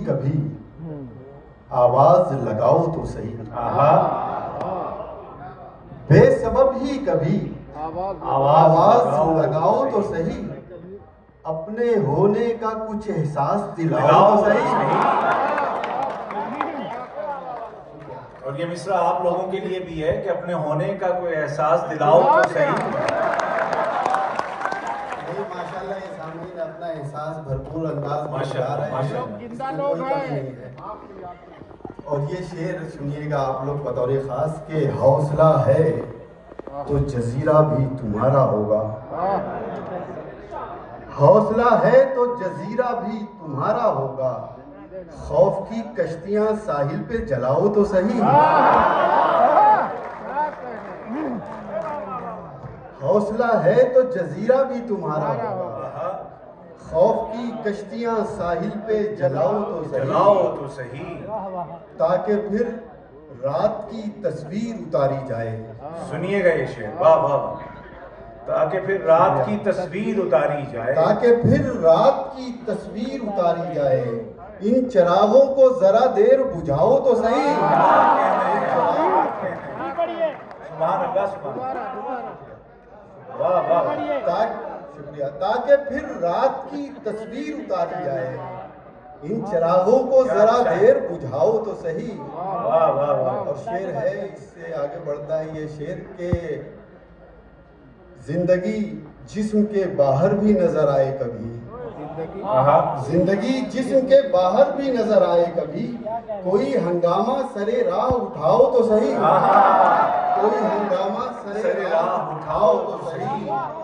कभी आवाज लगाओ तो सही। बेसबब ही कभी आवाज लगाओ तो सही। अपने होने का कुछ एहसास दिलाओ तो सही। और ये मिसरा आप लोगों के लिए भी है कि अपने होने का कोई एहसास दिलाओ तो सही। माशाल्लाह ये सामने अपना एहसास भरपूर अंदाज में बता रहे माशाल्लाह। जिंदा लोग हैं। और ये शेर सुनिएगा आप लोग बतौर खास के हौसला है तो जजीरा भी तुम्हारा होगा। हौसला है तो जजीरा भी तुम्हारा होगा। खौफ की कश्तियां साहिल पे जलाओ तो सही। हौसला है तो जजीरा भी तुम्हारा होगा। खौफ की कश्तियां साहिल पे जलाओ तो सही। ताकि फिर रात की तस्वीर उतारी जाए। सुनिएगा ये शेर, वाह वाह। ताकि फिर रात की तस्वीर उतारी जाए। ताकि फिर रात की तस्वीर उतारी जाए। इन चिरागों को जरा देर बुझाओ तो सही। वाह वाह। शुक्रिया। ताकि फिर रात की तस्वीर उतारी जाए। इन चिरागों को जरा देर बुझाओ तो सही। वाह वाह वाह। और शेर है, इससे आगे बढ़ता है ये शेर के जिंदगी जिस्म के बाहर भी नजर आए कभी। जिंदगी जिस्म के बाहर भी नजर आए कभी। कोई हंगामा सरे राह उठाओ तो सही। कोई हंगामा सरे राह उठाओ तो सही।